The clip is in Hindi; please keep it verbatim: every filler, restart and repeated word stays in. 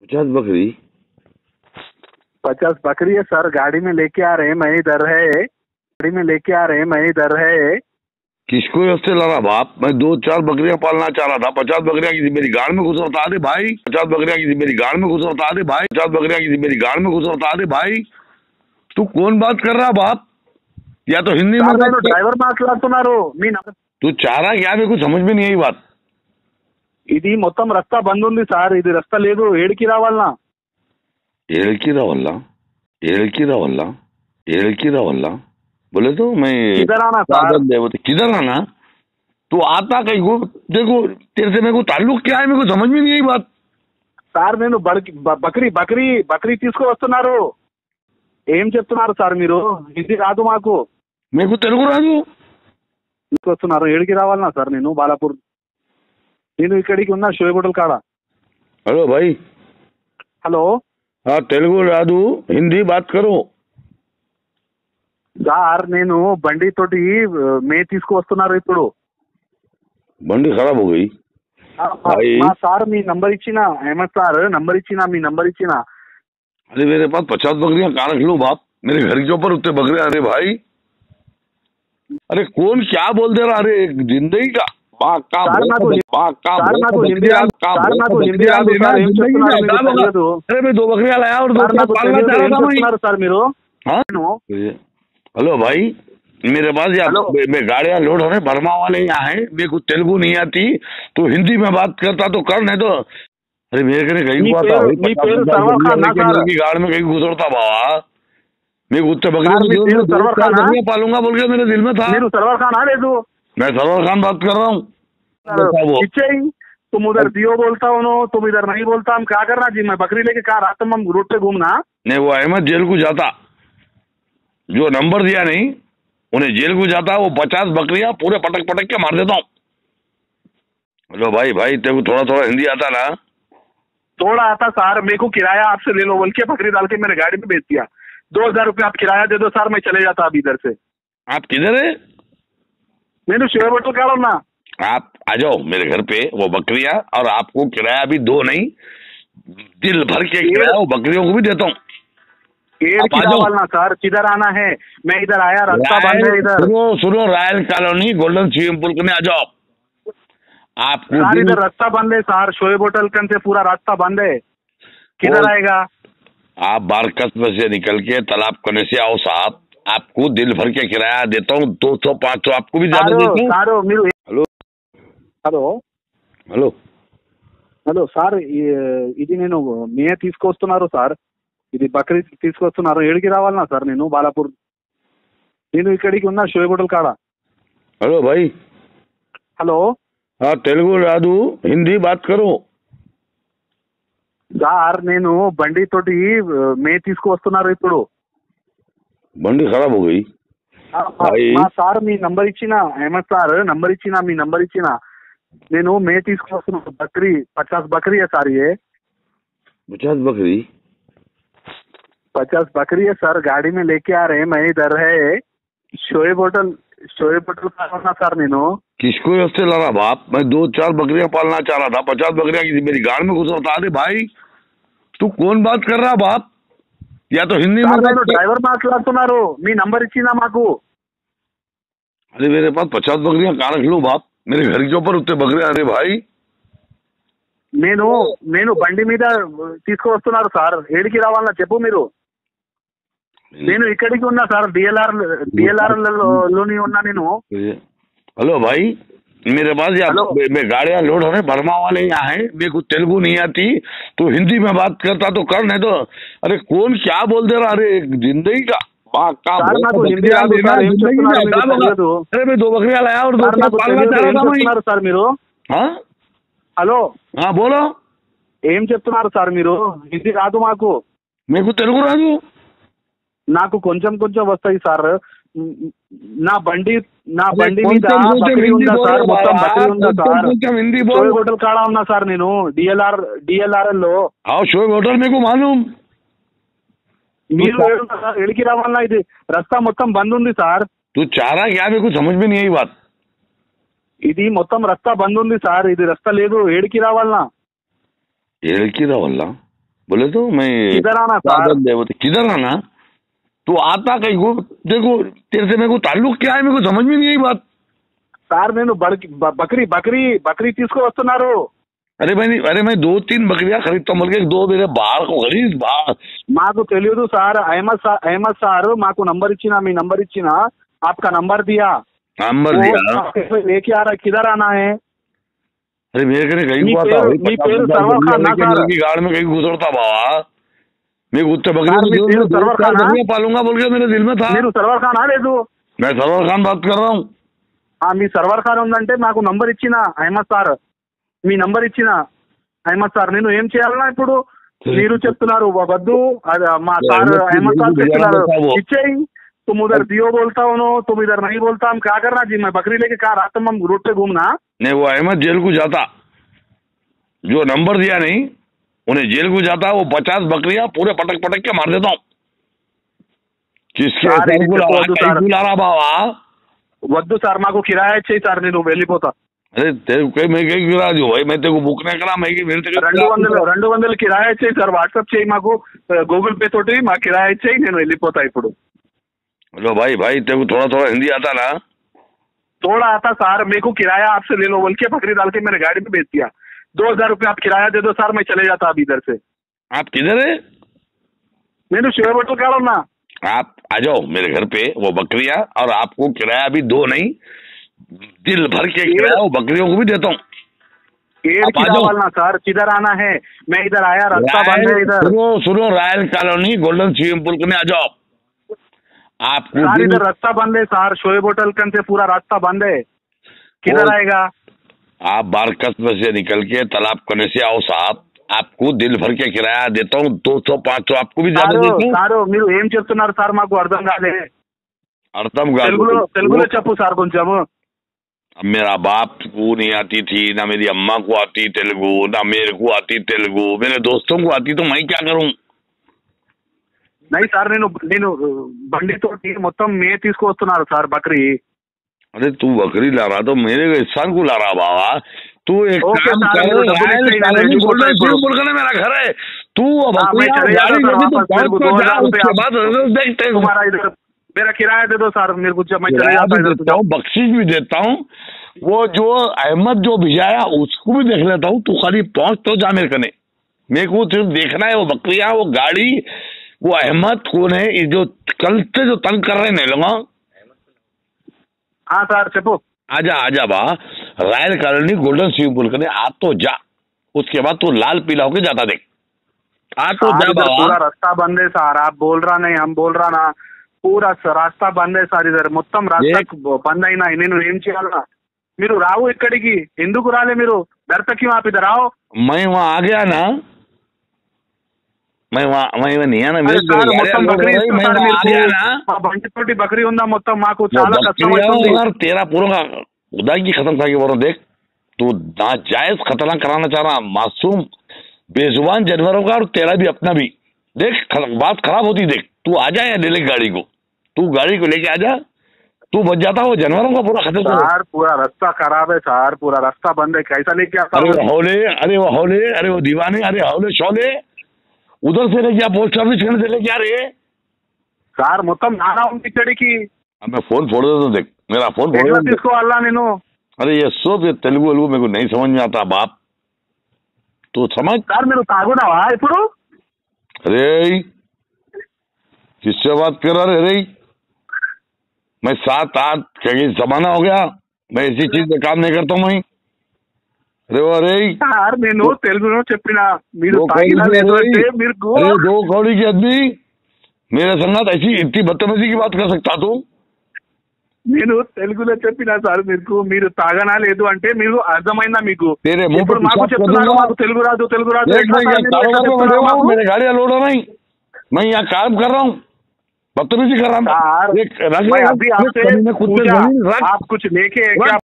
पचास बकरी पचास बकरी है सर, गाड़ी में लेके आ रहे हैं, मैं इधर है, गाड़ी में लेके आ रहे हैं, मैं इधर है। किसको रस्ते लड़ा बाप? मैं दो चार बकरियां पालना चाह रहा था। पचास बकरियां किसी मेरी गाड़ में घुस रहा दे भाई। पचास बकरियां किसी मेरी गाड़ में घुस रहा दे भाई। पचास बकरियां किसी मेरी गाड़ में घुस रहा दे भाई। तू कौन बात कर रहा बाप? या तो हिंदी में बात कर। ड्राइवर మాట్లాడుతున్నారు మీ तू चाह रहा क्या? मेरे को समझ में नहीं आई बात। ఇది మొత్తం రస్తా బంద్ ఉంది సార్, ఇది రస్తా లేదు, ఏడికి రావాలనా? ఏడికి రావాలా? ఏడికి రావాలా? ఏడికి రావాला? बोले तो मैं किधर आना सर? किधर आना? तू आता कहीं को? देखो तेरे से मेरे को ताल्लुक क्या है, मेरे को समझ में नहीं आई बात। సార్ నేను బకరీ బకరీ బకరీ తీసుకు వస్తున్నారు, ఏం చెప్తున్నారు సార్ మీరు? హిందీ రాదు మాకు. మీకు తెలుగు రాదు? తీసుకొస్తున్నారు, ఏడికి రావాలనా సార్? నేను బాలాపూర్, నేను ఇక్కడికి ఉన్న షోయబ్ హోటల్ కాడ. हेलो भाई. हेलो. हाँ तेलुगु रादू, हिंदी बात करो. సార్ నేను బండి తోటి మే తీసుకువస్తున్నారు ఇప్పుడు. బండి ఖరాబ్ हो गई. మా సార్ మీ నంబర్ ఇచ్చిన, అహ్మద్ సార్ నంబర్ ఇచ్చిన, మీ నంబర్ ఇచ్చిన. अरे मेरे पास पचास बकरियां कहाँ रख लूं बाप? मेरे घर के ऊपर उतने बकरियां। अरे भाई, अरे कौन क्या बोल दे रहा? अरे जिंदगी का अरे मैं दो बकरियां लाया और दो पालना चाह रहा था सर మీరు. हाँ हेलो भाई, मेरे पास या मैं गाड़ियां लोड होने बर्मा वाले यहाँ है। मेरे को तेलुगु नहीं आती, तो हिंदी में बात करता तो कर, नहीं तो अरे मेरे घर कहीं हुआ था की गाड़ में कहीं गुजरता बाबा। मैं उत्तर बकरियां पालूंगा बोल के मेरे दिल में था। सरवर खान आ तू? मैं सरवर खान बात कर रहा हूँ। तुम उधर दियो बोलता हो, तुम इधर नहीं बोलता, हम क्या करना जी? मैं बकरी लेके कहा रात में हम रोड पे घूमना? नहीं, वो अहमद जेल को जाता, जो नंबर दिया नहीं उन्हें जेल को जाता। वो पचास बकरियां पूरे पटक पटक के मार देता हूँ। हेलो भाई, भाई तेरे को थोड़ा थोड़ा हिंदी आता ना? थोड़ा आता सर, मेरे को किराया आपसे ले लो बोल के बकरी डाल के मेरे गाड़ी में बेच दिया। दो हजार रुपये आप किराया दे दो सर, मैं चले जाता अभी इधर से। आप किधर है? मैंने शेयर होटल का ना। आप आ जाओ मेरे घर पे, वो बकरियां, और आपको किराया भी दो नहीं, दिल भर के किराया वो बकरियों को भी देता हूँ। ना सर, किधर आना है? मैं इधर आया, रास्ता बंद है इधर। सुनो सुनो, Royal Colony Golden swimming pool में आ जाओ। आपको सर इधर रास्ता बंद है सर, शोएब होटल से पूरा रास्ता बंद है, किधर आएगा? आप बारकस में से निकल के तालाब कने से आओ साहब, आपको दिल भर के किराया देता हूँ, दो सौ पाँच सौ आपको भी ज्यादा देता हूँ। Hello hello hello hello sir, ఇది నేను మే తీసుకొస్తున్నారు సార్, ఇది బక్రీ తీసుకొస్తున్నారు, ఏడికి రావాలనా సార్? నేను బాలాపూర్, నేను ఇక్కడికి ఉన్న షోయబ్ హోటల్ కాడ. हेलो भाई. हेलो. हाँ तेलुगु रादू, हिंदी बात करो. సార్ నేను బండి తోటి మే తీసుకువస్తున్నారు ఇప్పుడు. బండి ఖరాబ్ हो गई. మా సార్ మీ నంబర్ ఇచ్చిన, అహ్మద్ సార్ నంబర్ ఇచ్చిన, మీ నంబర్ ఇచ్చిన, నేను మే తీసుకువస్తున్నాను. बकरी पचास बकरी है सर, ये पचास बकरी पचास बकरी है सर, गाड़ी में लेके आ रहे हैं, मैं इधर है, शोएब होटल, शोएब होटल का सर। నేను किसको रस्ते लड़ा बाप? मैं दो चार बकरियां पालना चाह रहा था। पचास बकरियां किसी मेरी गाड़ में घुस रहा दे भाई। तू कौन बात कर रहा बाप? या तो हिंदी में ड्राइवर మాట్లాడుతున్నారు, మీ నంబర్ ఇచ్చిందా మాకు? अरे मेरे पास पचास बकरियां कहाँ रख लूं बाप? मेरे घर के ऊपर उतने बकरियां। अरे भाई, నేను నేను బండి మీద తీసుకువస్తున్నారు సార్, ఏడికి రావాలన్నా చెప్పు మీరు. నేను ఇక్కడికి ఉన్నా సార్, డిఎల్ఆర్ డిఎల్ఆర్ లోని ఉన్నా నేను. हेलो भाई, मेरे पास या मैं गाड़ियां लोड होने बर्मा वाले यहाँ है। मेरे को तेलुगु नहीं आती, तो हिंदी में बात करता तो कर, नहीं तो अरे कौन क्या बोल दे रहा? अरे जिंदगी का अरे मैं दो बकरियां लाया और दो पालना चाह रहा था సార్ మీరు. హలో. बोलो. ఏం చెప్తున్నారు సార్ మీరు? హిందీ రాదు మాకు. మీకు తెలుగు రాదు? నాకు కొంచెం కొంచెం వస్తాయి సార్. నా బండి నా బండి మీద బకరీ ఉందా సార్, మొత్తం బకరీ ఉందా సార్? షోయబ్ హోటల్ కాడ ఉన్నా సార్ నేను, డిఎల్ఆర్ డిఎల్ఆర్ఎల్ లో. షోయబ్ హోటల్ మీకు మాలూమ్? మీరు ఏడికి రావాలన్నా? ఇది రస్తా మొత్తం బంద్ ఉంది సార్. तू चाह रहा क्या? मेरे को समझ में नहीं आई बात. ఇది మొత్తం రస్తా బంద్ ఉంది సార్, ఇది రస్తా లేదు, ఏడికి రావాలనా? ఏడికి రావాలా? बोले तो मैं किधर आना सर? किधर आना? तू आता कहीं को? देखो तेरे से मेरे को ताल्लुक क्या है, मेरे को समझ में नहीं आई बात। సార్ నేను बकरी बकरी बकरी తీసుకో వస్తున్నారు। अरे मैं अरे मैं दो तीन बकरियां खरीदता हूँ, बल्कि दो मेरे बाहर को खरीद बाहर। మాకు తెలియదు sir, Ahmed sir Ahmed sir మాకు నంబర్ ఇచ్చినా, మీ నంబర్ ఇచ్చినా, आपका नंबर दिया, नंबर दिया, लेके आ रहा, किधर आना है? अरे मेरे कहीं कहीं हुआ था गाड़ में कहीं गुजरता बाबा, मैं उत्तर बकरी पालूंगा बोल के मेरे दिल में था। सर्वर खान లేదు, मैं सर्वर खान बात कर रहा हूँ। మీ సర్వర్ ఖాన్ ఉందంటే మాకు నంబర్ ఇచ్చిన అహ్మద్ సార్, మీ నంబర్ ఇచ్చిన అహ్మద్ సార్, నేను ఏం చేయాలన్నా ఇప్పుడు? మీరు చెప్తున్నారు వద్దు, మా సార్ అహ్మద్ సార్ చెప్తున్నారు ఇచ్చేయి, तुम उधर दियो बोलता हो, तुम इधर नहीं बोलता, हम क्या करना जी? मैं बकरी लेके कहा रात में हम रोड पे घूमना? नहीं, वो अहमद जेल को जाता, जो नंबर दिया नहीं उन्हें जेल को जाता, वो पचास बकरियां पूरे पटक पटक के मार देता हूँ। किसके बाबा వద్దు సార్, మాకు కిరాయి ఇచ్చేయి సార్, నేను వెళ్ళిపోతా। అరే मैं कहीं गिरा भाई, मैं तेरे को बुक नहीं करा, मैं రెండు వందలు రెండు వందలు కిరాయి ఇచ్చేయి సార్, వాట్సాప్ చేయి మాకు, గూగుల్ पे తోటి మా కిరాయి ఇచ్చేయి, నేను వెళ్ళిపోతా ఇప్పుడు। हेलो भाई भाई तेरे को थोड़ा थोड़ा हिंदी आता ना? थोड़ा आता सर, मेरे को किराया आपसे ले लो बोल के बकरी डाल के मेरे गाड़ी में बेच दिया। दो हजार रुपये आप किराया दे दो सर, मैं चले जाता अभी इधर से। आप किधर है? मैंने शेयर होटल का ना। आप आ जाओ मेरे घर पे, वो बकरियां, और आपको किराया भी दो नहीं, दिल भर के किराया वो बकरियों को भी देता हूँ। सर किधर आना है? मैं इधर आया, रास्ता बंद है इधर। सुनो सुनो, Royal Colony Golden swimming pool में आ जाओ। आपको इधर रास्ता बंद है सर, शोएब होटल से पूरा रास्ता बंद है, किधर आएगा? आप बारकस में से निकल के तालाब कने से आओ साहब, आपको दिल भर के किराया देता हूँ, दो सौ पाँच सौ आपको भी ज्यादा देता हूँ। మీరు ఏం చెప్తున్నారు సార్? మాకు అర్థం కాలే। అర్థం కాదు, తెలుగులో తెలుగులో చెప్పు సార్ కొంచెం। मेरा बाप को नहीं आती थी, ना मेरी अम्मा को आती तेलुगु, ना मेरे को आती तेलुगु, मेरे दोस्तों को आती, तो मैं क्या करूँ? नहीं సార్, నేను నేను బండితో మొత్తం మే తీసుకొస్తున్నారు సార్ బకరీ। अरे तू बकरी ला रहा तो मेरे इंसान को ला रहा बाबा। तू एक काम कर, मेरा घर है, तू तुम्हारा इधर मेरा किराया दे दो सर, मेरे को मैं चले जाता हूँ, बख्शीश भी देता हूँ। वो जो अहमद जो भिजाया उसको भी देख लेता हूँ, तू खाली पहुंच तो जा मेरे कने, मेरे को सिर्फ देखना है वो बकरियां, वो गाड़ी, वो अहमद कौन है, जो कल से जो तंग कर रहे हैं लोग। हाँ सर चपो, आजा आजा बा, Royal Colony Golden swimming pool करने आ तो जा, उसके बाद तू लाल पीला होके जाता देख, आ तो जा बाबा। पूरा रास्ता बंद है सर, आप बोल रहा नहीं, हम बोल रहा ना, पूरा रास्ता बंद है సార్, ఇద్దరు మొత్తం రాస్తా బంద్ అయినా నేను ఏం చేయాలా? మీరు రావు ఇక్కడికి, ఎందుకు రాలే మీరు? घर तक क्यों आप इधर आओ? मैं वहाँ आ गया ना, मैं वहाँ मैं नहीं आना, మొత్తం బకరీ బండి తోటి బకరీ ఉందా మొత్తం, మాకు చాలా కష్టం అవుతుంది। तेरा पूरा खुदा की खत्म था बोलो, देख तू नाजायज खतरा कराना चाह रहा, मासूम बेजुबान जानवरों का और तेरा भी अपना भी, देख बात खराब होती। देख तू आ जा या ले ले गाड़ी को, तू गाड़ी को लेके आ जा, तू बच जाता हो जानवरों का पूरा खतरा। सर पूरा रास्ता खराब है सर, पूरा रास्ता बंद है, कैसा लेके आता? अरे हौले, अरे वो हौले, अरे वो दीवाने, अरे हौले शौले, उधर से लेके पोस्ट ऑफिस से लेके आ रहे సార్ మొత్తం నానా ఉంది ఇక్కడికి। मैं फोन फोड़ देता हूँ, देख मेरा फोन फोड़ తీసుకోవాలా నేను? अरे ये सब ये तेलुगु वेलुगु मेरे को नहीं समझ में आता बाप, तू समझ। సార్ మీరు తాగునావా ఇప్పుడు? अरे किससे बात कर रहा रे? मैं सात आठ कहीं जमाना हो गया, मैं ऐसी चीज में काम नहीं करता हूँ मैं। अरे अरे సార్ నేను తెలుగులో చెప్పినా, మీరు తాగినా లేదంటే మీరు दो कौड़ी की आदमी मेरे संगत ऐसी इतनी बदतमीजी की बात कर सकता तू? నేను తెలుగులో చెప్పినా సార్, మీకు మీరు తాగనా లేదు అంటే మీరు అర్థమైందా మీకు? ఇప్పుడు మాకు చెప్తున్నారు మాకు తెలుగు రాదు తెలుగు రాదు। मेरे गाड़ियाँ लोड हो नहीं, मैं यहाँ काम कर रहा हूँ, बदतमीजी कर रहा हूँ। अभी आपसे आप कुछ लेके